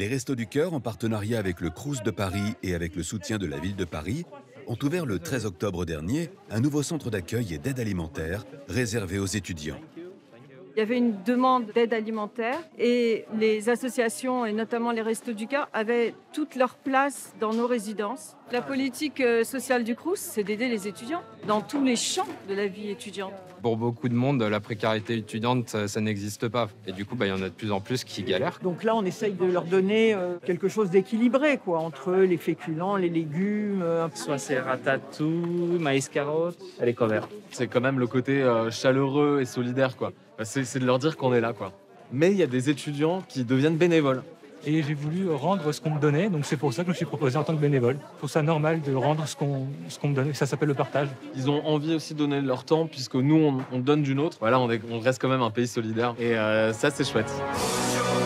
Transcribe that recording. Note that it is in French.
Les Restos du Cœur, en partenariat avec le Crous de Paris et avec le soutien de la ville de Paris, ont ouvert le 13 octobre dernier un nouveau centre d'accueil et d'aide alimentaire réservé aux étudiants. Il y avait une demande d'aide alimentaire et les associations, et notamment les Restos du Cœur, avaient toute leur place dans nos résidences. La politique sociale du Crous, c'est d'aider les étudiants dans tous les champs de la vie étudiante. Pour beaucoup de monde, la précarité étudiante, ça n'existe pas. Et du coup, il y en a de plus en plus qui galèrent. Donc là, on essaye de leur donner quelque chose d'équilibré, quoi, entre les féculents, les légumes. Soit c'est ratatouille, maïs carotte, haricots verts. C'est quand même le côté chaleureux et solidaire, quoi. C'est de leur dire qu'on est là, quoi. Mais il y a des étudiants qui deviennent bénévoles. Et j'ai voulu rendre ce qu'on me donnait, donc c'est pour ça que je me suis proposé en tant que bénévole. Je trouve ça normal de rendre ce qu'on me donne, et ça s'appelle le partage. Ils ont envie aussi de donner leur temps, puisque nous, on donne du nôtre. Voilà, on reste quand même un pays solidaire. Et ça, c'est chouette.